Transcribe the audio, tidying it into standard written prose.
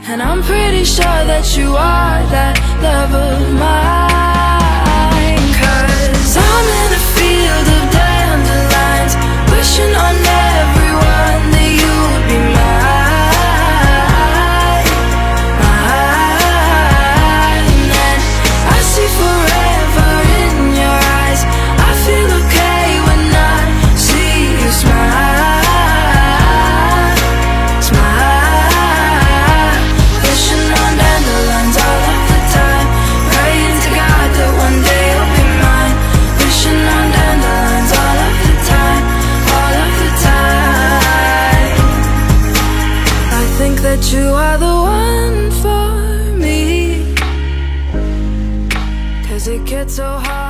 And I'm pretty sure that you are that love of mine. 'Cause I'm in a field of dandelions, wishing on everyone that you would be mine, mine. And I see forever in your eyes. I feel okay when I see you smile, smile. Wishing on dandelions all of the time, praying to God that one day you'll be mine. Wishing on dandelions all of the time, all of the time. I think that you are the one for me, 'cause it gets so hard.